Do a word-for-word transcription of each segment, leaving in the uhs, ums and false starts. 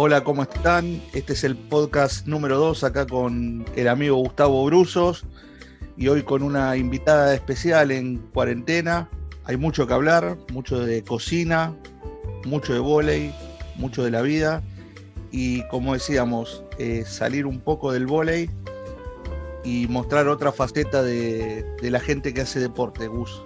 Hola, ¿cómo están? Este es el podcast número dos acá con el amigo Gustavo Bruzos y hoy con una invitada especial en cuarentena. Hay mucho que hablar, mucho de cocina, mucho de vóley, mucho de la vida y, como decíamos, eh, salir un poco del vóley y mostrar otra faceta de, de la gente que hace deporte, Gus.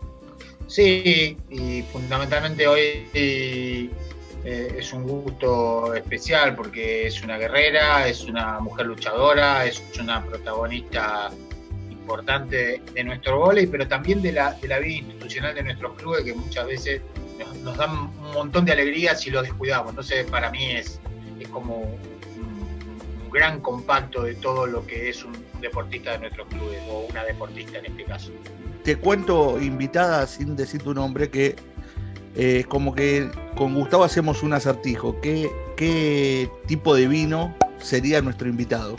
Sí, y fundamentalmente hoy eh, es un gusto especial porque es una guerrera, es una mujer luchadora, es una protagonista importante de, de nuestro vóley, pero también de la, de la vida institucional de nuestros clubes, que muchas veces nos, nos dan un montón de alegría si los descuidamos. Entonces, para mí es, es como un, un gran compacto de todo lo que es un deportista de nuestros clubes, o una deportista en este caso. Te cuento, invitada, sin decir tu nombre, que eh, como que con Gustavo hacemos un acertijo. ¿Qué, qué tipo de vino sería nuestro invitado?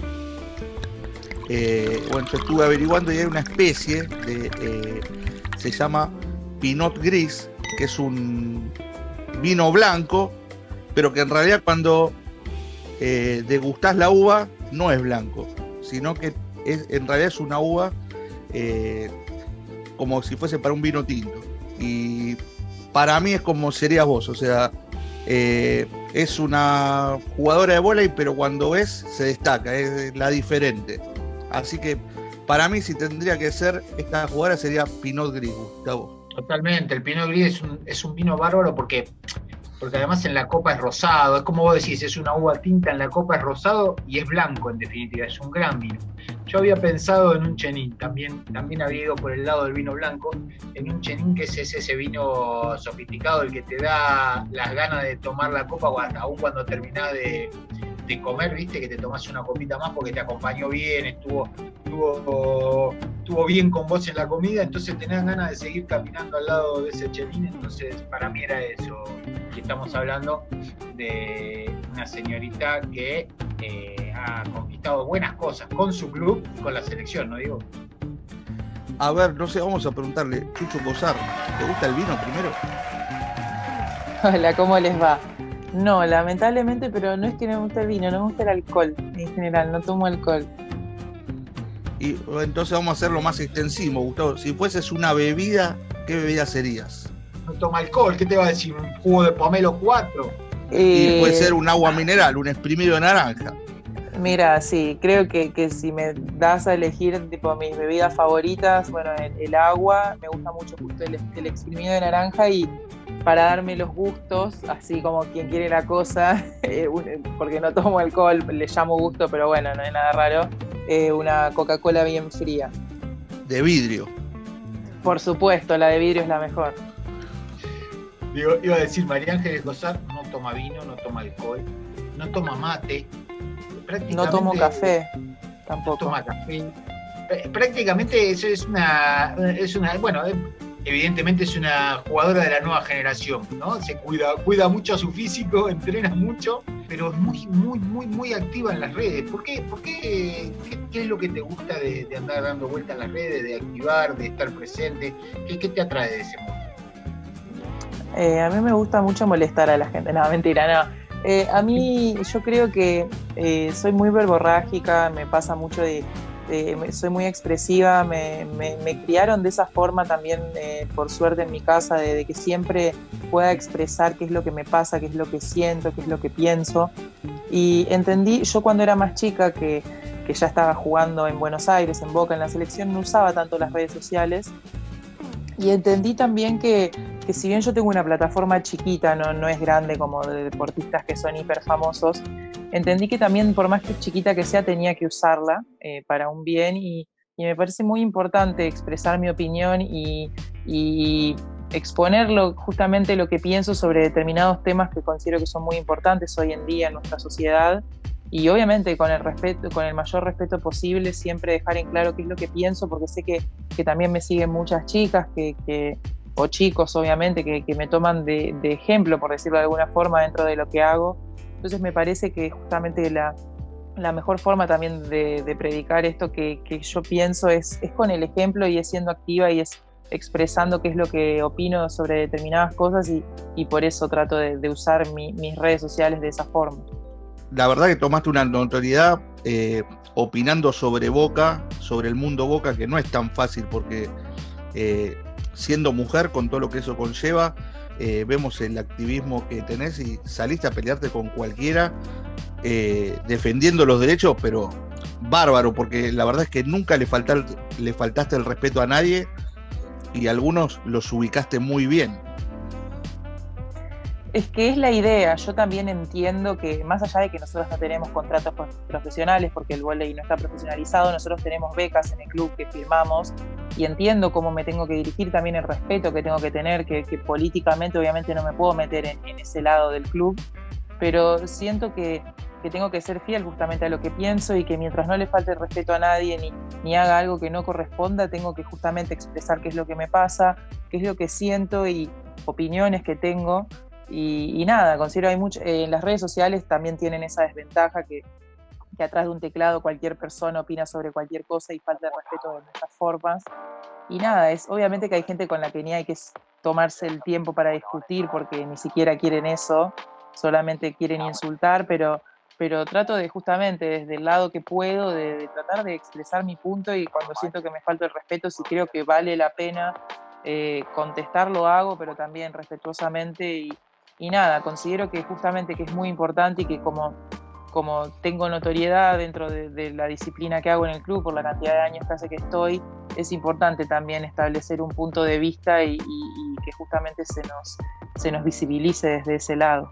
Eh, bueno, yo estuve averiguando y hay una especie de, eh, se llama Pinot Gris, que es un vino blanco, pero que en realidad cuando eh, degustás la uva no es blanco, sino que es, en realidad es una uva eh, como si fuese para un vino tinto. Y para mí es como serías vos, o sea, eh, es una jugadora de vóley, pero cuando ves se destaca, es la diferente. Así que para mí, si tendría que ser esta jugadora, sería Pinot Gris, Gustavo. Totalmente, el Pinot Gris es un, es un vino bárbaro porque, porque además en la copa es rosado, es como vos decís, es una uva tinta, en la copa es rosado y es blanco en definitiva, es un gran vino. Yo había pensado en un Chenin, también, también había ido por el lado del vino blanco, en un Chenin, que es ese, ese vino sofisticado, el que te da las ganas de tomar la copa, aún cuando terminás de, de comer, viste, que te tomás una copita más porque te acompañó bien, estuvo, estuvo, estuvo bien con vos en la comida, entonces tenés ganas de seguir caminando al lado de ese Chenin. Entonces para mí era eso, que estamos hablando de una señorita que eh, ha conquistado buenas cosas con su club y con la selección, ¿no digo? A ver, no sé, vamos a preguntarle, Chucho Cosar, ¿te gusta el vino primero? Hola, ¿cómo les va? No, lamentablemente, pero no es que no me guste el vino, no me gusta el alcohol en general, no tomo alcohol. Y entonces vamos a hacerlo más extensivo, Gustavo. Si fueses una bebida, ¿qué bebida serías? No toma alcohol, ¿qué te va a decir? ¿Un jugo de pomelo cuatro? Eh, y puede ser un agua mineral, un exprimido de naranja. Mira, sí, creo que, que si me das a elegir tipo mis bebidas favoritas, bueno, el, el agua, me gusta mucho justo el, el exprimido de naranja, y para darme los gustos, así como quien quiere la cosa, eh, porque no tomo alcohol, le llamo gusto, pero bueno, no es nada raro, eh, una Coca-Cola bien fría. De vidrio. Por supuesto, la de vidrio es la mejor. Digo, iba a decir, María Ángeles Cosar no toma vino, no toma alcohol, no toma mate. No tomo café, tampoco. No toma café. Prácticamente eso es una, es una, bueno, evidentemente es una jugadora de la nueva generación, ¿no? Se cuida, cuida mucho a su físico, entrena mucho, pero es muy, muy, muy, muy activa en las redes. ¿Por qué? ¿Por qué? ¿Qué, qué es lo que te gusta de, de andar dando vueltas en las redes, de activar, de estar presente? ¿Qué, qué te atrae de ese mundo? Eh, a mí me gusta mucho molestar a la gente, no, mentira, no. Eh, a mí, yo creo que eh, soy muy verborrágica, me pasa mucho de, de soy muy expresiva, me, me, me criaron de esa forma también, eh, por suerte en mi casa, de, de que siempre pueda expresar qué es lo que me pasa, qué es lo que siento, qué es lo que pienso. Y entendí, yo cuando era más chica, que, que ya estaba jugando en Buenos Aires, en Boca, en la selección, no usaba tanto las redes sociales. Y entendí también que, que si bien yo tengo una plataforma chiquita, no, no es grande como de deportistas que son hiper famosos, entendí que también, por más que chiquita que sea, tenía que usarla eh, para un bien, y, y me parece muy importante expresar mi opinión y, y exponerlo, justamente lo que pienso sobre determinados temas que considero que son muy importantes hoy en día en nuestra sociedad. Y obviamente con el respeto, con el mayor respeto posible, siempre dejar en claro qué es lo que pienso, porque sé que, que también me siguen muchas chicas que, que, o chicos, obviamente, que, que me toman de, de ejemplo, por decirlo de alguna forma, dentro de lo que hago. Entonces me parece que justamente la, la mejor forma también de, de predicar esto que, que yo pienso es, es con el ejemplo, y es siendo activa, y es expresando qué es lo que opino sobre determinadas cosas, y, y por eso trato de, de usar mi, mis redes sociales de esa forma. la verdad que tomaste una notoriedad eh, opinando sobre Boca, sobre el mundo Boca, que no es tan fácil porque eh, siendo mujer, con todo lo que eso conlleva, eh, vemos el activismo que tenés y saliste a pelearte con cualquiera, eh, defendiendo los derechos, pero bárbaro, porque la verdad es que nunca le, faltar, le faltaste el respeto a nadie y algunos los ubicaste muy bien. Es que es la idea. Yo también entiendo que más allá de que nosotros no tenemos contratos profesionales porque el vóley no está profesionalizado, nosotros tenemos becas en el club que firmamos y entiendo cómo me tengo que dirigir, también el respeto que tengo que tener, que, que políticamente obviamente no me puedo meter en, en ese lado del club, pero siento que, que tengo que ser fiel justamente a lo que pienso y que mientras no le falte el respeto a nadie ni, ni haga algo que no corresponda, tengo que justamente expresar qué es lo que me pasa, qué es lo que siento y opiniones que tengo. Y, y nada, considero hay mucho, eh, en las redes sociales también tienen esa desventaja que, que atrás de un teclado cualquier persona opina sobre cualquier cosa y falta de respeto de muchas formas. Y nada, es obviamente que hay gente con la que ni hay que tomarse el tiempo para discutir porque ni siquiera quieren eso, solamente quieren insultar, pero, pero trato de justamente desde el lado que puedo de, de tratar de expresar mi punto y cuando siento que me falta el respeto, si creo que vale la pena eh, contestar lo hago, pero también respetuosamente y Y nada, considero que justamente que es muy importante y que como, como tengo notoriedad dentro de, de la disciplina que hago en el club por la cantidad de años que hace que estoy, es importante también establecer un punto de vista y, y, y que justamente se nos, se nos visibilice desde ese lado.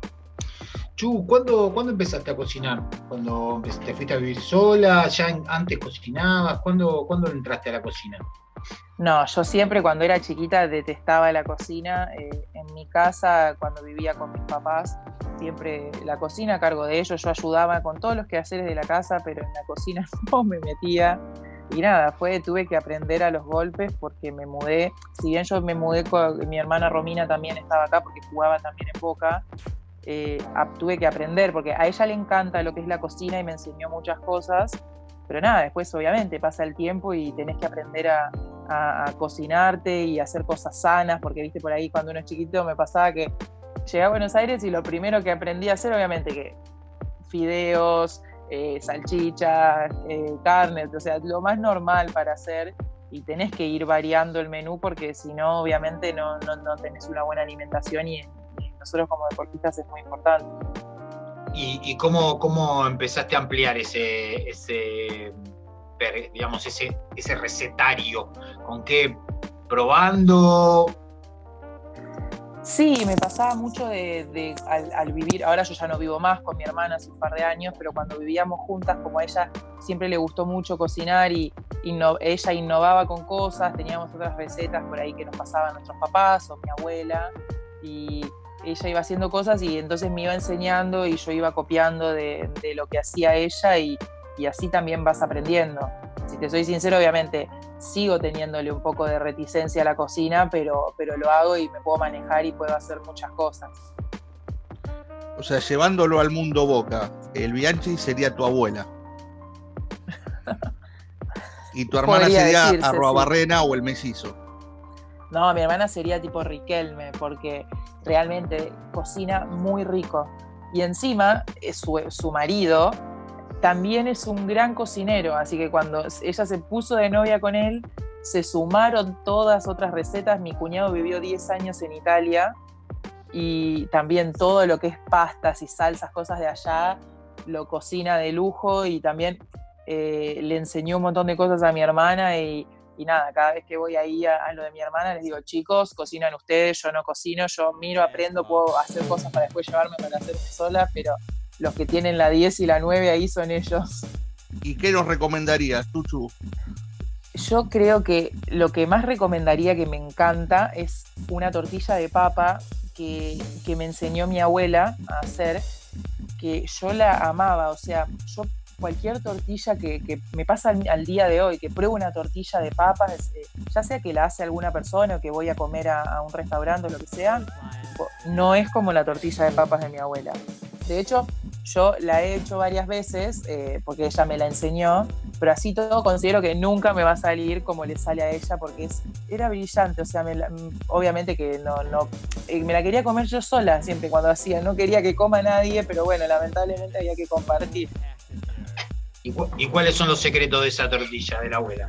Chu, ¿cuándo, ¿cuándo empezaste a cocinar? ¿Cuándo te fuiste a vivir sola? ¿Ya antes cocinabas? ¿Cuándo, ¿cuándo entraste a la cocina? No, yo siempre cuando era chiquita detestaba la cocina. Eh, en mi casa, cuando vivía con mis papás, siempre la cocina a cargo de ellos. Yo ayudaba con todos los quehaceres de la casa, pero en la cocina no me metía. Y nada, fue, tuve que aprender a los golpes porque me mudé. Si bien yo me mudé con mi hermana Romina, también estaba acá porque jugaba también en Boca. Eh, tuve que aprender porque a ella le encanta lo que es la cocina y me enseñó muchas cosas. Pero nada, después obviamente pasa el tiempo y tenés que aprender a, a, a cocinarte y a hacer cosas sanas, porque viste por ahí cuando uno es chiquito me pasaba que llegué a Buenos Aires y lo primero que aprendí a hacer obviamente que fideos, eh, salchichas, eh, carne, o sea, lo más normal para hacer y tenés que ir variando el menú porque si no obviamente no, no, no tenés una buena alimentación y, y nosotros como deportistas es muy importante. ¿Y, y cómo, cómo empezaste a ampliar ese, ese, digamos, ese, ese recetario? ¿Con qué? ¿Probando? Sí, me pasaba mucho de, de al, al vivir, ahora yo ya no vivo más con mi hermana hace un par de años, pero cuando vivíamos juntas, como a ella siempre le gustó mucho cocinar y inno, ella innovaba con cosas, teníamos otras recetas por ahí que nos pasaban nuestros papás o mi abuela, y ella iba haciendo cosas y entonces me iba enseñando y yo iba copiando de, de lo que hacía ella y, y así también vas aprendiendo. Si te soy sincero, obviamente sigo teniéndole un poco de reticencia a la cocina, pero, pero lo hago y me puedo manejar y puedo hacer muchas cosas. O sea, llevándolo al mundo Boca, el Bianchi sería tu abuela. Y tu hermana Podría sería decirse, Arroabarrena sí. O el Mellizo. No, mi hermana sería tipo Riquelme, porque realmente cocina muy rico. Y encima, su, su marido también es un gran cocinero, así que cuando ella se puso de novia con él, se sumaron todas otras recetas. Mi cuñado vivió diez años en Italia y también todo lo que es pastas y salsas, cosas de allá, lo cocina de lujo y también eh, le enseñó un montón de cosas a mi hermana y Y nada, cada vez que voy ahí a, a lo de mi hermana les digo, chicos, cocinan ustedes, yo no cocino, yo miro, aprendo, puedo hacer cosas para después llevarme para hacerme sola, pero los que tienen la diez y la nueve ahí son ellos. ¿Y qué nos recomendarías, Tuchu? Yo creo que lo que más recomendaría, que me encanta, es una tortilla de papa que, que me enseñó mi abuela a hacer, que yo la amaba, o sea, yo cualquier tortilla que, que me pasa al, al día de hoy, que pruebo una tortilla de papas, eh, ya sea que la hace alguna persona o que voy a comer a, a un restaurante o lo que sea, no es como la tortilla de papas de mi abuela. De hecho, yo la he hecho varias veces eh, porque ella me la enseñó, pero así todo considero que nunca me va a salir como le sale a ella porque es, era brillante, o sea, me la, obviamente que no, no, eh, me la quería comer yo sola siempre cuando hacía, no quería que coma nadie, pero bueno, lamentablemente había que compartir. ¿Y, cu- y cuáles son los secretos de esa tortilla de la abuela?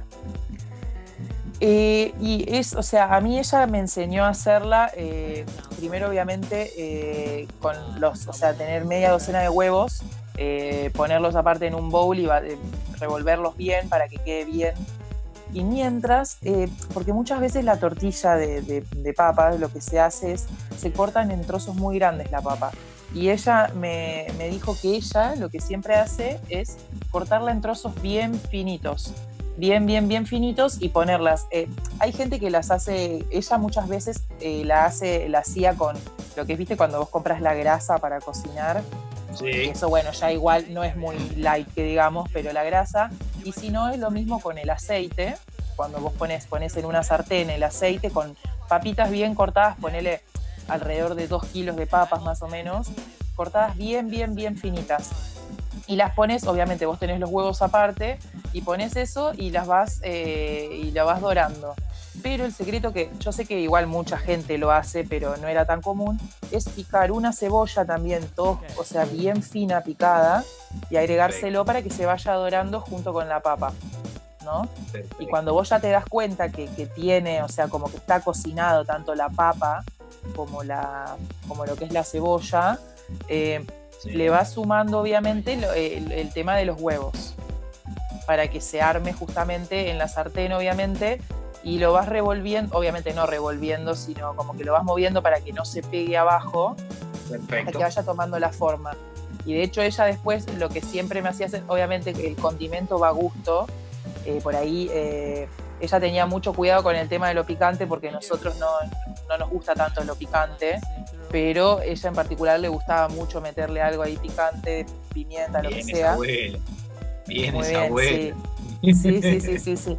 Eh, y es, o sea, a mí ella me enseñó a hacerla, eh, primero obviamente eh, con los, o sea, tener media docena de huevos, eh, ponerlos aparte en un bowl y va, eh, revolverlos bien para que quede bien. Y mientras, eh, porque muchas veces la tortilla de, de, de papa, lo que se hace es, se cortan en trozos muy grandes la papa. Y ella me, me dijo que ella lo que siempre hace es cortarla en trozos bien finitos. Bien, bien, bien finitos y ponerlas. Eh, hay gente que las hace, ella muchas veces eh, la hace, la hacía con lo que viste cuando vos compras la grasa para cocinar. Sí. Eso, bueno, ya igual no es muy light que digamos, pero la grasa. Y si no, es lo mismo con el aceite. Cuando vos pones, pones en una sartén el aceite con papitas bien cortadas, ponele alrededor de dos kilos de papas más o menos, cortadas bien, bien, bien finitas. Y las pones, obviamente vos tenés los huevos aparte, y pones eso y las vas, eh, y la vas dorando. Pero el secreto, que yo sé que igual mucha gente lo hace, pero no era tan común, es picar una cebolla también, todo, o sea, bien fina picada, y agregárselo para que se vaya dorando junto con la papa, ¿no? Perfecto. Y cuando vos ya te das cuenta que, que tiene, o sea, como que está cocinado tanto la papa como, la, como lo que es la cebolla, eh, Sí. le vas sumando obviamente lo, el, el tema de los huevos para que se arme justamente en la sartén, obviamente, y lo vas revolviendo, obviamente no revolviendo, sino como que lo vas moviendo para que no se pegue abajo, para Perfecto. que vaya tomando la forma. Y de hecho ella después lo que siempre me hacía hacer, obviamente el condimento va a gusto, eh, por ahí eh, ella tenía mucho cuidado con el tema de lo picante porque nosotros no, no nos gusta tanto lo picante, pero ella en particular le gustaba mucho meterle algo ahí picante, pimienta, lo Bien que esa sea. abuela. Bien Muy esa bien, abuela. sí. Sí, sí, sí, sí, sí.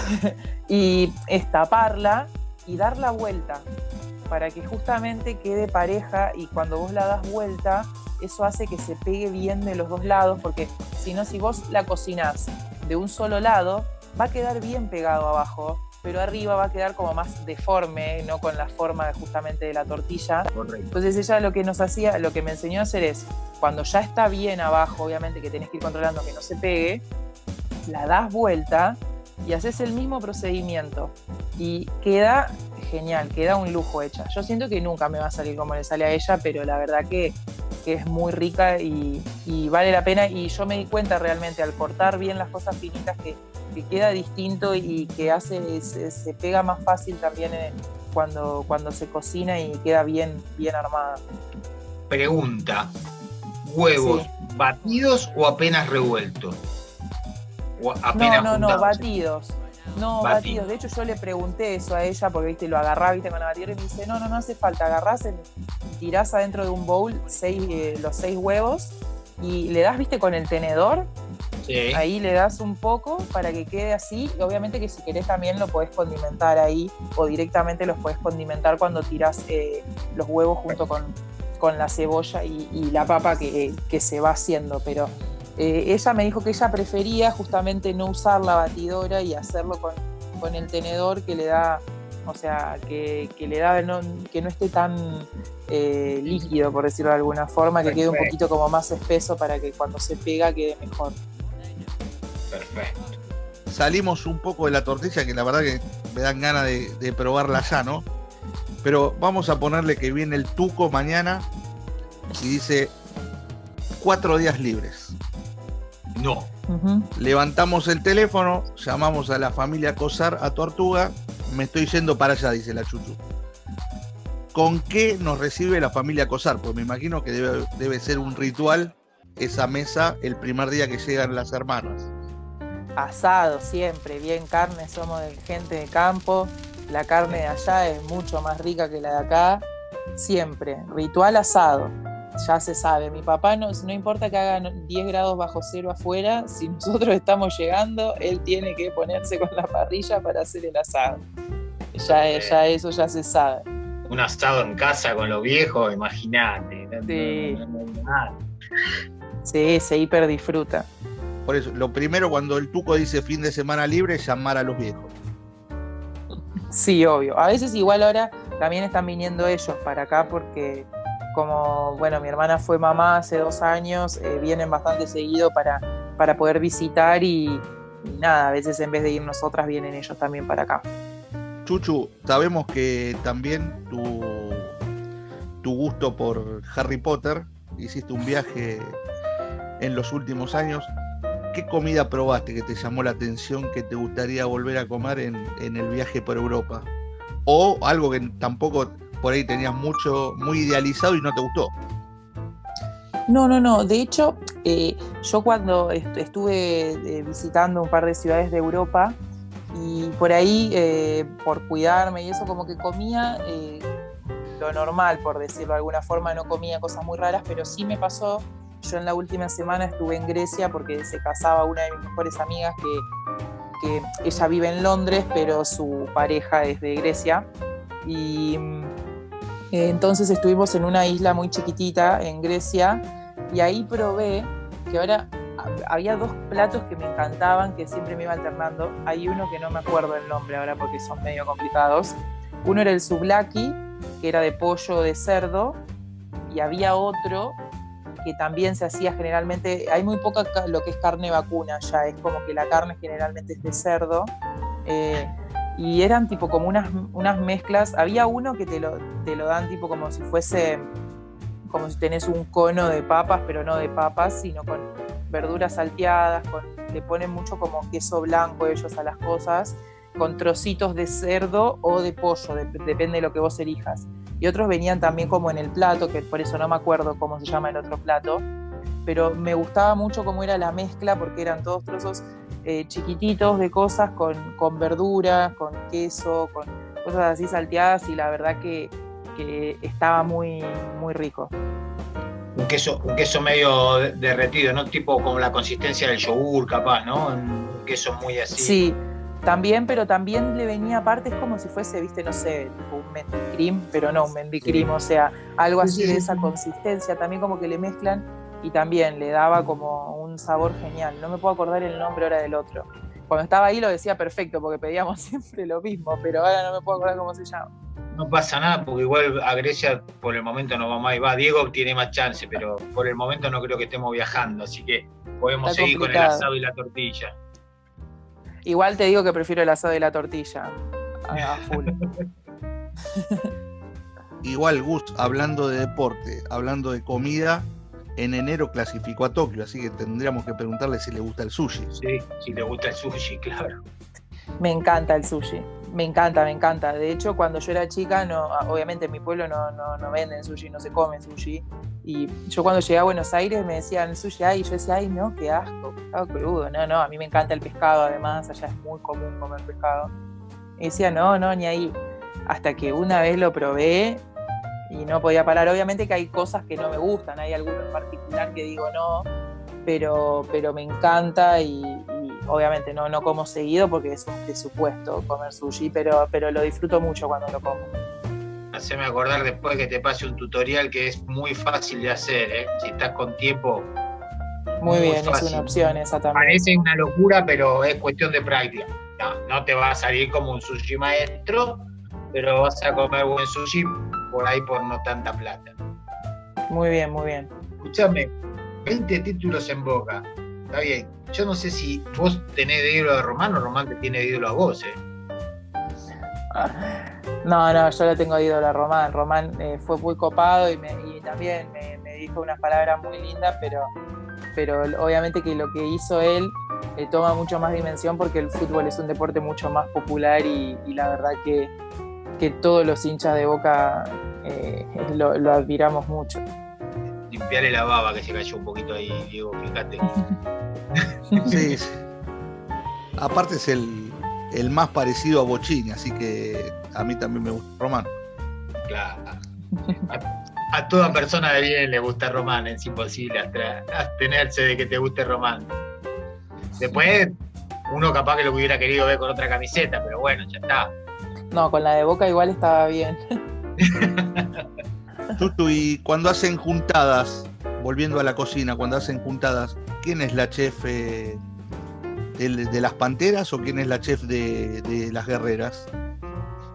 Y es taparla y dar la vuelta para que justamente quede pareja, y cuando vos la das vuelta, eso hace que se pegue bien de los dos lados, porque si no, si vos la cocinás de un solo lado, va a quedar bien pegado abajo, pero arriba va a quedar como más deforme, no con la forma justamente de la tortilla. Correcto. Entonces ella lo que nos hacía, lo que me enseñó a hacer es, cuando ya está bien abajo, obviamente que tenés que ir controlando que no se pegue, la das vuelta y haces el mismo procedimiento y queda genial, queda un lujo hecha. Yo siento que nunca me va a salir como le sale a ella, pero la verdad que, que es muy rica y, y vale la pena, y yo me di cuenta realmente al cortar bien las cosas finitas que, que queda distinto y que hace, se, se pega más fácil también eh, cuando, cuando se cocina y queda bien, bien armada. Pregunta: ¿huevos Sí. batidos o apenas revueltos? O apenas No, no, no, juntados. batidos. No, Batidos. batidos. De hecho, yo le pregunté eso a ella porque, viste, lo agarraba, viste, con la batidora, y me dice, no, no, no hace falta. Agarrás, el, tirás adentro de un bowl seis, eh, los seis huevos y le das, viste, con el tenedor. Sí. Ahí le das un poco para que quede así. Y obviamente que si querés también lo podés condimentar ahí, o directamente los podés condimentar cuando tirás eh, los huevos junto con, con la cebolla y, y la papa que, que se va haciendo. Pero eh, ella me dijo que ella prefería justamente no usar la batidora y hacerlo con, con el tenedor, que le da, o sea, que, que le da no, que no esté tan eh, líquido, por decirlo de alguna forma, que quede un poquito como más espeso para que cuando se pega quede mejor. Perfecto. Salimos un poco de la tortilla, que la verdad que me dan ganas de, de probarla ya, ¿no? Pero vamos a ponerle que viene el tuco mañana y dice cuatro días libres. No. Uh-huh. Levantamos el teléfono, llamamos a la familia Cosar a Tortuga, me estoy yendo para allá, dice la Chuchu. ¿Con qué nos recibe la familia Cosar? Pues me imagino que debe, debe ser un ritual esa mesa el primer día que llegan las hermanas. Asado siempre, bien carne, somos de gente de campo, la carne de allá es mucho más rica que la de acá, siempre, ritual asado, ya se sabe, mi papá no, no importa que hagan diez grados bajo cero afuera, si nosotros estamos llegando, él tiene que ponerse con la parrilla para hacer el asado, ya, ya eso ya se sabe. Un asado en casa con los viejos, imagínate. Sí. No, no, no, nada. Sí, se hiper disfruta. Por eso, lo primero cuando el tuco dice fin de semana libre, llamar a los viejos. Sí, obvio. A veces igual ahora también están viniendo ellos para acá porque como, bueno, mi hermana fue mamá hace dos años, eh, vienen bastante seguido para, para poder visitar y, y nada, a veces en vez de ir nosotras vienen ellos también para acá. Chuchu, sabemos que también tu, tu gusto por Harry Potter, hiciste un viaje en los últimos años. ¿Qué comida probaste que te llamó la atención, que te gustaría volver a comer en, en el viaje por Europa? O algo que tampoco por ahí tenías mucho, muy idealizado y no te gustó. No, no, no. De hecho, eh, yo cuando est- estuve eh, visitando un par de ciudades de Europa y por ahí, eh, por cuidarme y eso, como que comía eh, lo normal, por decirlo de alguna forma, no comía cosas muy raras, pero sí me pasó. Yo en la última semana estuve en Grecia porque se casaba una de mis mejores amigas que, que ella vive en Londres, pero su pareja es de Grecia. Y eh, entonces estuvimos en una isla muy chiquitita en Grecia y ahí probé que ahora había dos platos que me encantaban, que siempre me iba alternando. Hay uno que no me acuerdo el nombre ahora porque son medio complicados. Uno era el souvlaki, que era de pollo o de cerdo, y había otro que también se hacía generalmente, hay muy poca lo que es carne vacuna ya, es como que la carne generalmente es de cerdo, eh, y eran tipo como unas, unas mezclas. Había uno que te lo, te lo dan tipo como si fuese, como si tenés un cono de papas, pero no de papas, sino con verduras salteadas, con, le ponen mucho como queso blanco ellos a las cosas, con trocitos de cerdo o de pollo, de, depende de lo que vos elijas. Y otros venían también como en el plato, que por eso no me acuerdo cómo se llama el otro plato, pero me gustaba mucho cómo era la mezcla, porque eran todos trozos eh, chiquititos de cosas con, con verduras, con queso, con cosas así salteadas, y la verdad que, que estaba muy, muy rico. Un queso, un queso medio derretido, ¿no? Tipo como la consistencia del yogur, capaz, ¿no? Un queso muy así. Sí, también, pero también le venía aparte, es como si fuese, viste, no sé, tipo un mendicrim, pero no un mendicrim, sí. O sea, algo así sí, sí, de esa sí. consistencia, también como que le mezclan y también le daba como un sabor genial. No me puedo acordar el nombre ahora del otro. Cuando estaba ahí lo decía perfecto porque pedíamos siempre lo mismo, pero ahora no me puedo acordar cómo se llama. No pasa nada, porque igual a Grecia por el momento no vamos a ir. Va, Diego tiene más chance, pero por el momento no creo que estemos viajando, así que podemos Está seguir complicado. Con el asado y la tortilla. Igual te digo que prefiero el asado y la tortilla a full. Igual, Gus, hablando de deporte, hablando de comida, en enero clasificó a Tokio, así que tendríamos que preguntarle si le gusta el sushi. Sí, si le gusta el sushi, claro. Me encanta el sushi, me encanta, me encanta. De hecho, cuando yo era chica, no, obviamente en mi pueblo no, no, no venden sushi, no se come sushi. Y yo cuando llegué a Buenos Aires me decían sushi, ay, y yo decía, ay, no, qué asco, pescado crudo. No, no, a mí me encanta el pescado, además, allá es muy común comer pescado. Y decía, no, no, ni ahí. Hasta que una vez lo probé y no podía parar. Obviamente que hay cosas que no me gustan, hay alguno en particular que digo no, pero, pero me encanta y, y obviamente no, no como seguido porque es un presupuesto comer sushi, pero, pero lo disfruto mucho cuando lo como. Haceme acordar después que te pase un tutorial que es muy fácil de hacer, ¿eh? Si estás con tiempo. Muy, muy bien, fácil. Es una opción esa también. Parece una locura, pero es cuestión de práctica. No, no te va a salir como un sushi maestro, pero vas a comer buen sushi por ahí por no tanta plata. Muy bien, muy bien. Escúchame, veinte títulos en Boca. Está bien. Yo no sé si vos tenés de ídolo a Román o Román te tiene de ídolo a vos, ¿eh? No, no, yo lo tengo de ídolo a Román. Román eh, fue muy copado y, me, y también me, me dijo unas palabras muy lindas, pero, pero obviamente que lo que hizo él eh, toma mucho más dimensión porque el fútbol es un deporte mucho más popular y, y la verdad que, que todos los hinchas de Boca eh, lo, lo admiramos mucho. Limpiarle la baba que se cayó un poquito ahí, Diego, fíjate. Sí, sí. Aparte es el, el más parecido a Bochini, así que a mí también me gusta Román. Claro. A, a toda persona de bien le gusta Román, es imposible abstenerse de que te guste Román. Después, uno capaz que lo hubiera querido ver con otra camiseta, pero bueno, ya está. No, con la de Boca igual estaba bien. Tutu, y cuando hacen juntadas, volviendo a la cocina, cuando hacen juntadas, ¿quién es la chef eh, de, de las Panteras o quién es la chef de, de las Guerreras?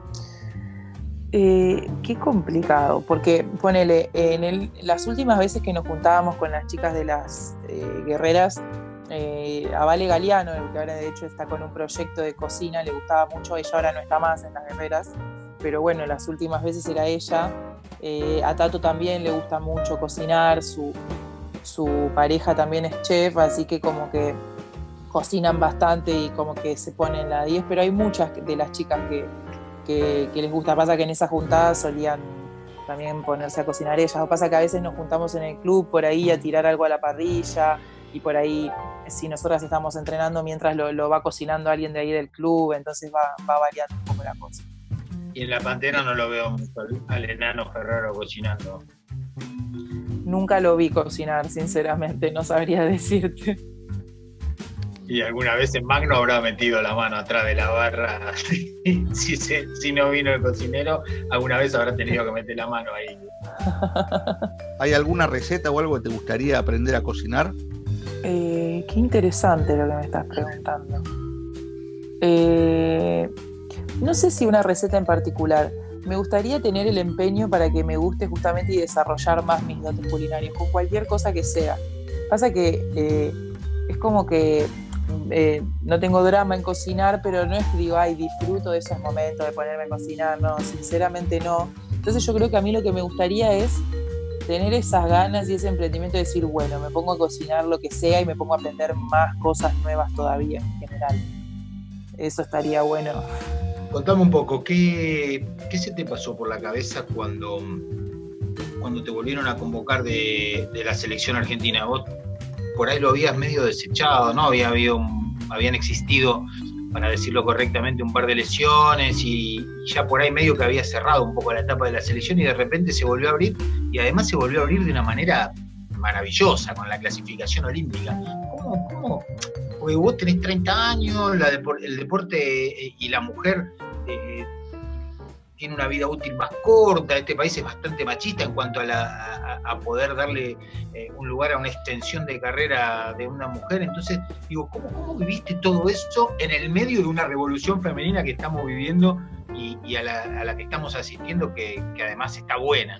Eh, qué complicado, porque ponele, en el, las últimas veces que nos juntábamos con las chicas de las eh, guerreras, eh, a Vale Galeano, que ahora de hecho está con un proyecto de cocina, le gustaba mucho, ella ahora no está más en las guerreras, pero bueno, las últimas veces era ella. Eh, a Tato también le gusta mucho cocinar, su, su pareja también es chef, así que como que cocinan bastante y como que se ponen la diez, pero hay muchas de las chicas que Que, que les gusta. Pasa que en esas juntadas solían también ponerse a cocinar ellas, o pasa que a veces nos juntamos en el club por ahí a tirar algo a la parrilla y por ahí si nosotras estamos entrenando mientras lo, lo va cocinando alguien de ahí del club, entonces va, va variando un poco la cosa. Y en la Pantera no lo veo mucho al enano Ferraro cocinando. Nunca lo vi cocinar, sinceramente, no sabría decirte. Y alguna vez en Magno habrá metido la mano atrás de la barra. si, se, si no vino el cocinero, alguna vez habrá tenido que meter la mano ahí. ¿Hay alguna receta o algo que te gustaría aprender a cocinar? Eh, qué interesante lo que me estás preguntando. Eh, no sé si una receta en particular. Me gustaría tener el empeño para que me guste justamente y desarrollar más mis dotes culinarios, con cualquier cosa que sea. Pasa que eh, es como que Eh, no tengo drama en cocinar, pero no es que digo, ay, disfruto de esos momentos de ponerme a cocinar, no, sinceramente no. Entonces yo creo que a mí lo que me gustaría es tener esas ganas y ese emprendimiento de decir, bueno, me pongo a cocinar lo que sea y me pongo a aprender más cosas nuevas todavía en general. Eso estaría bueno. Contame un poco, ¿qué, qué se te pasó por la cabeza cuando, cuando te volvieron a convocar de, de la selección argentina? Vos por ahí lo habías medio desechado, ¿no? Había habido un, habían existido, para decirlo correctamente, un par de lesiones y, y ya por ahí medio que había cerrado un poco la etapa de la selección y de repente se volvió a abrir y además se volvió a abrir de una manera maravillosa con la clasificación olímpica. ¿Cómo? cómo? Porque vos tenés treinta años, la depor- el deporte y la mujer eh, tiene una vida útil más corta, este país es bastante machista en cuanto a, la, a, a poder darle eh, un lugar a una extensión de carrera de una mujer. Entonces, digo, ¿cómo, cómo viviste todo eso en el medio de una revolución femenina que estamos viviendo y, y a, la, a la que estamos asistiendo, que, que además está buena?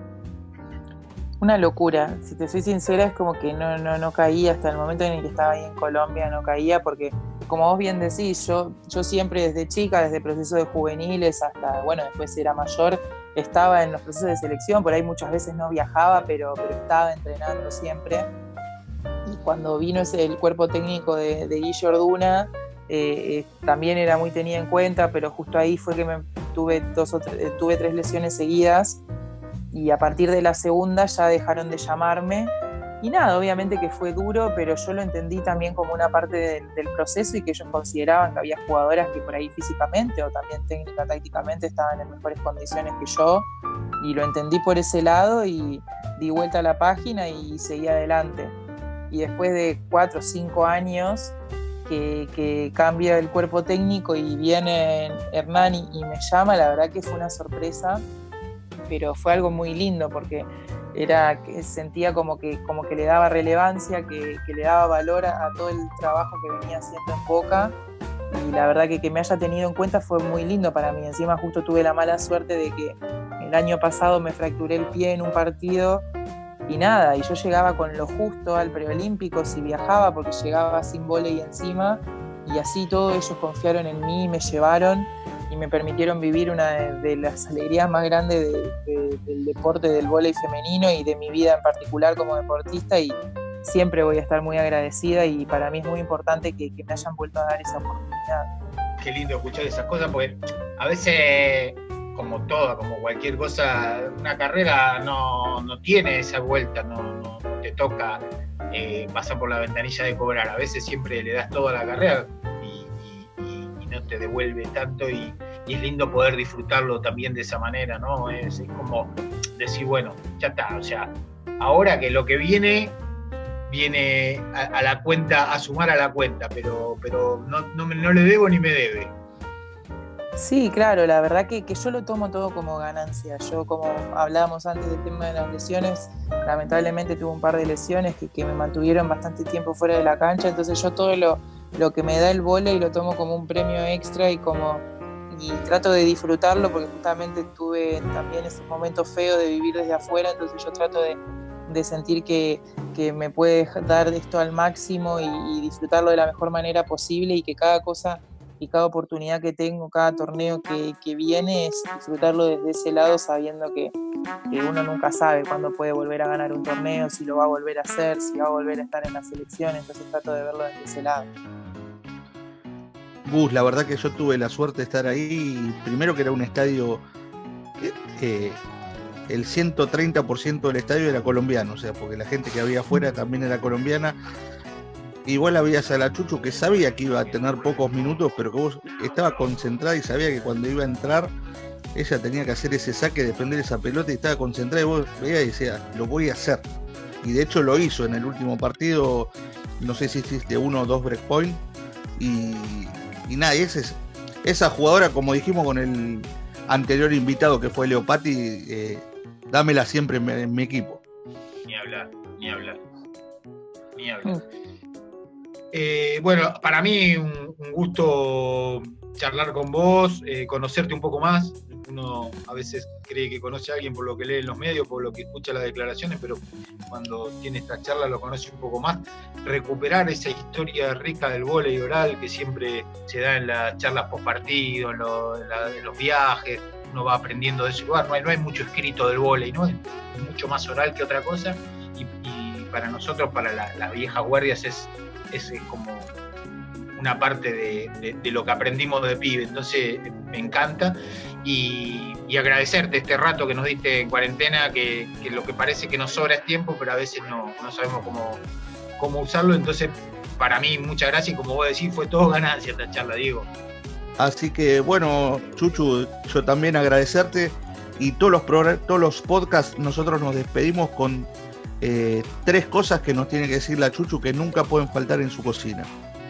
Una locura, si te soy sincera, es como que no, no, no caía hasta el momento en el que estaba ahí en Colombia, no caía porque, como vos bien decís, yo, yo siempre desde chica, desde procesos de juveniles hasta, bueno, después era mayor, estaba en los procesos de selección, por ahí muchas veces no viajaba, pero, pero estaba entrenando siempre. Y cuando vino ese, el cuerpo técnico de, de Guille Orduna, eh, eh, también era muy tenida en cuenta, pero justo ahí fue que me tuve, dos o tres, tuve tres lesiones seguidas. Y a partir de la segunda ya dejaron de llamarme. Y nada, obviamente que fue duro, pero yo lo entendí también como una parte del, del proceso y que ellos consideraban que había jugadoras que por ahí físicamente o también técnica, tácticamente estaban en mejores condiciones que yo. Y lo entendí por ese lado y di vuelta a la página y seguí adelante. Y después de cuatro o cinco años que, que cambia el cuerpo técnico y viene Hernán y, y me llama, la verdad que fue una sorpresa. Pero fue algo muy lindo porque era, que sentía como que, como que le daba relevancia, que, que le daba valor a, a todo el trabajo que venía haciendo en Boca y la verdad que que me haya tenido en cuenta fue muy lindo para mí. Encima justo tuve la mala suerte de que el año pasado me fracturé el pie en un partido y nada, y yo llegaba con lo justo al preolímpico si viajaba porque llegaba sin vóley encima y así todos ellos confiaron en mí, me llevaron y me permitieron vivir una de, de las alegrías más grandes de, de, del deporte del vóley femenino y de mi vida en particular como deportista y siempre voy a estar muy agradecida y para mí es muy importante que, que me hayan vuelto a dar esa oportunidad. Qué lindo escuchar esas cosas porque a veces, como todo, como cualquier cosa, una carrera no, no tiene esa vuelta, no, no, no te toca eh, pasar por la ventanilla de cobrar, a veces siempre le das todo a la carrera no te devuelve tanto y, y es lindo poder disfrutarlo también de esa manera, ¿no? Es, es como decir, bueno, ya está, o sea, ahora que lo que viene, viene a, a la cuenta, a sumar a la cuenta, pero, pero no, no, no le debo ni me debe. Sí, claro, la verdad que, que yo lo tomo todo como ganancia. Yo, como hablábamos antes del tema de las lesiones, lamentablemente tuve un par de lesiones que, que me mantuvieron bastante tiempo fuera de la cancha, entonces yo todo lo Lo que me da el vóley lo tomo como un premio extra y como y trato de disfrutarlo porque justamente tuve también ese momento feo de vivir desde afuera, entonces yo trato de, de sentir que, que me puede dar esto al máximo y, y disfrutarlo de la mejor manera posible, y que cada cosa y cada oportunidad que tengo, cada torneo que, que viene, es disfrutarlo desde ese lado, sabiendo que, que uno nunca sabe cuándo puede volver a ganar un torneo, si lo va a volver a hacer, si va a volver a estar en la selección, entonces trato de verlo desde ese lado. Gus, la verdad que yo tuve la suerte de estar ahí, primero que era un estadio, eh, el ciento treinta por ciento del estadio era colombiano, o sea, porque la gente que había afuera también era colombiana. Igual había a la Chuchu que sabía que iba a tener pocos minutos, pero que vos estaba concentrada y sabía que cuando iba a entrar ella tenía que hacer ese saque, defender esa pelota, y estaba concentrada, y vos veías y decías, lo voy a hacer. Y de hecho lo hizo en el último partido, no sé si hiciste uno o dos breakpoint, y, y nada, y ese es, esa jugadora, como dijimos con el anterior invitado que fue Leopati, eh, dámela siempre en, en mi equipo. Ni hablar, ni hablar, ni hablar. Mm. Eh, bueno, para mí un, un gusto charlar con vos, eh, conocerte un poco más. Uno a veces cree que conoce a alguien por lo que lee en los medios, por lo que escucha las declaraciones, pero cuando tiene esta charla lo conoce un poco más. Recuperar esa historia rica del vóley oral que siempre se da en las charlas post partido, en, lo, en, la, en los viajes, uno va aprendiendo de ese lugar. No hay, no hay mucho escrito del vóley, ¿no? Es mucho más oral que otra cosa, y, y para nosotros, para la, las viejas guardias, es es como una parte de, de, de lo que aprendimos de pibe, entonces me encanta, y, y agradecerte este rato que nos diste en cuarentena, que, que lo que parece que nos sobra es tiempo, pero a veces no, no sabemos cómo, cómo usarlo, entonces para mí muchas gracias, y como vos decís, fue todo ganancia esta charla, Diego. Así que bueno, Chuchu, yo también agradecerte, y todos los, todos los podcasts nosotros nos despedimos con Eh, tres cosas que nos tiene que decir la Chuchu que nunca pueden faltar en su cocina.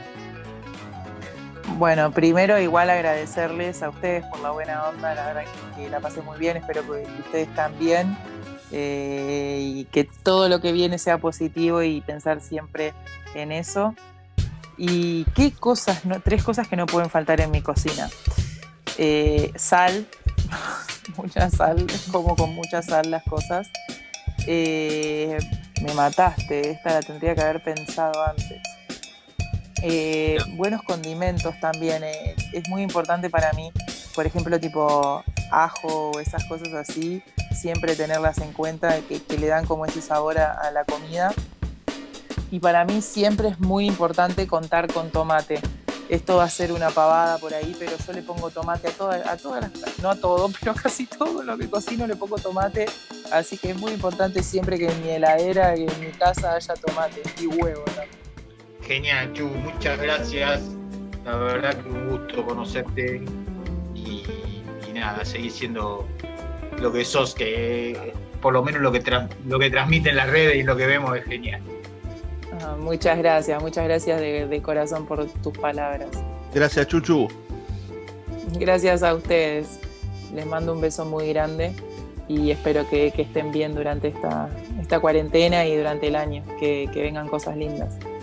Bueno, primero igual agradecerles a ustedes por la buena onda, la verdad que la pasé muy bien, espero que ustedes también, eh, y que todo lo que viene sea positivo y pensar siempre en eso. Y qué cosas, no, tres cosas que no pueden faltar en mi cocina. Eh, sal, mucha sal, como con mucha sal las cosas. Eh, me mataste, esta la tendría que haber pensado antes. Eh, buenos condimentos también, eh, es muy importante para mí, por ejemplo, tipo ajo o esas cosas así, siempre tenerlas en cuenta, que, que le dan como ese sabor a, a la comida. Y para mí siempre es muy importante contar con tomate. Esto va a ser una pavada por ahí, pero yo le pongo tomate a todas, a todas las, no a todo, pero a casi todo lo que cocino le pongo tomate, así que es muy importante siempre que en mi heladera, que en mi casa haya tomate y huevo, ¿no? Genial, Chu, muchas gracias, la verdad que un gusto conocerte, y, y nada, seguir siendo lo que sos, que por lo menos lo que, tra- lo que transmite en las redes y lo que vemos es genial. Ah, muchas gracias, muchas gracias de, de corazón por tus palabras. Gracias, Chuchu. Gracias a ustedes. Les mando un beso muy grande y espero que, que estén bien durante esta, esta cuarentena y durante el año, que, que vengan cosas lindas.